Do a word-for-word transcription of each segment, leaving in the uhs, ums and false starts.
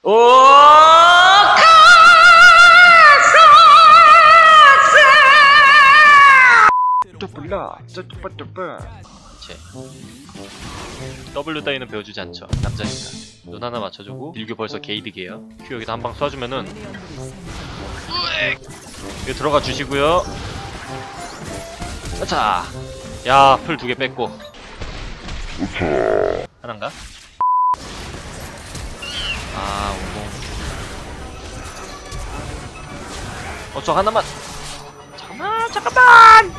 오 몰라. 그치. W 따위는 배워주지 않죠. 남자니까. 눈 하나 맞춰주고 일교 벌써 게이드게요. 큐 여기다 한 방 쏴주면은 이거 들어가 주시고요. 자, 야, 풀 두 개 뺐고 하나인가? 아, 오공. 어, 저 하나만. 잠깐만, 잠깐만.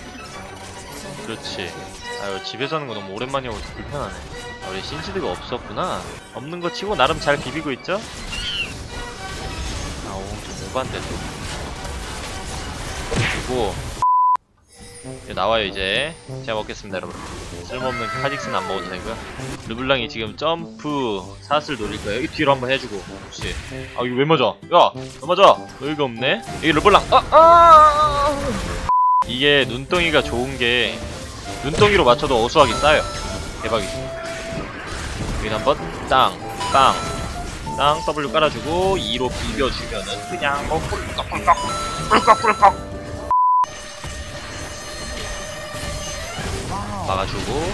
그렇지. 아유, 집에서 하는 거 너무 오랜만이어서 불편하네. 아, 우리 신시드가 없었구나. 없는 거 치고 나름 잘 비비고 있죠? 아, 오, 좀 오반데 또. 그리고 이제 나와요. 이제 제가 먹겠습니다, 여러분. 쓸모없는 카직스는 안 먹어도 되고요. 르블랑이 지금 점프 샷을 노릴 거예요. 여기 뒤로 한번 해주고. 그렇지. 아, 이거 왜 맞아? 야, 왜 맞아? 여기가 없네. 여기 르블랑. 아, 아! 이게 눈덩이가 좋은 게 눈덩이로 맞춰도 어수하게 쌓여. 대박이지. 여기 한번 땅, 땅, 땅 W 깔아주고 이로 비벼주면은 그냥 뭐 꿀꺽꿀꺽 꿀꺽꿀꺽 막아주고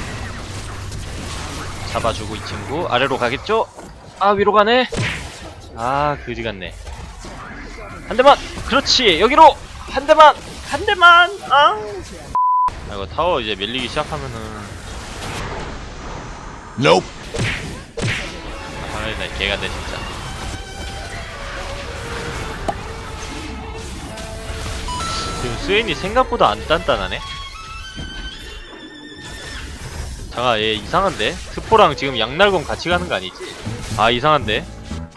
잡아주고 이 친구 아래로 가겠죠? 아, 위로 가네. 아, 그지 같네. 한 대만. 그렇지. 여기로 한 대만. 한 대만. 아. 아, 이거 타워 이제 밀리기 시작하면은 Nope. 아, 나 개간데 진짜. 지금 스웨인이 생각보다 안 단단하네. 잠깐, 얘 이상한데? 트포랑 지금 양날검 같이 가는 거 아니지? 아, 이상한데?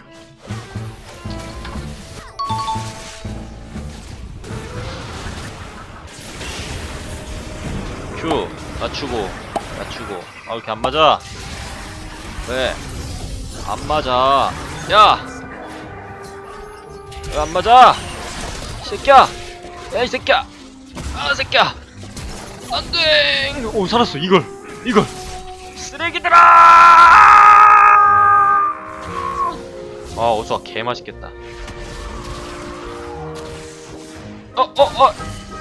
큐 맞추고 맞추고. 아, 왜 이렇게 안 맞아? 왜? 안 맞아. 야! 왜 안 맞아? 이 새끼야! 야, 이 새끼야! 아, 새끼야! 안 돼! 오, 살았어. 이걸! 이걸! 쓰레기들아! 아, 어수아 개 맛있겠다. 어, 어, 어!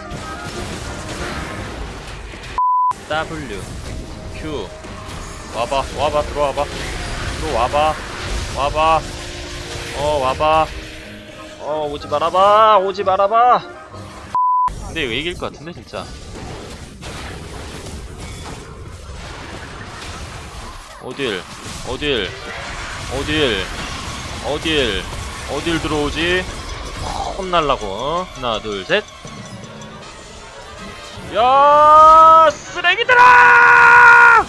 W Q 와봐, 와봐, 들어와봐, 들어와봐, 와봐, 어, 와봐, 어, 오지 말아봐, 오지 말아봐. 근데 이거 이길 것 같은데 진짜. 어딜, 어딜, 어딜, 어딜, 어딜 들어오지? 혼날라고. 어? 하나, 둘, 셋. 야, 쓰레기들아!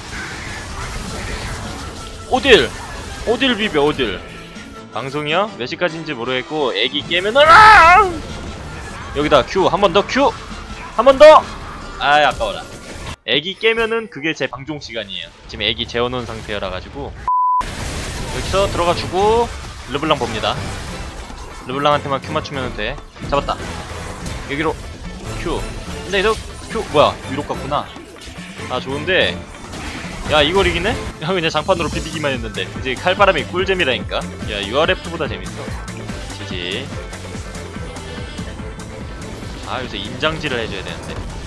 어딜? 어딜 비벼, 어딜? 방송이요? 몇 시까지인지 모르겠고 애기 깨면은 아! 여기다 Q 한 번 더 Q 한 번 더. 아이, 아까워라. 애기 깨면은 그게 제 방종 시간이에요. 지금 애기 재워놓은 상태여라 가지고 여기서 들어가주고 르블랑 봅니다. 르블랑한테만 Q 맞추면 돼. 잡았다. 여기로 Q. 근데 이거 Q 뭐야? 위로 갔구나. 아, 좋은데. 야, 이걸 이기네? 야, 그냥 장판으로 비비기만 했는데 이제 칼바람이 꿀잼이라니까. 야, 유알에프보다 재밌어. 지지. 아, 여기서 인장질을 해줘야 되는데.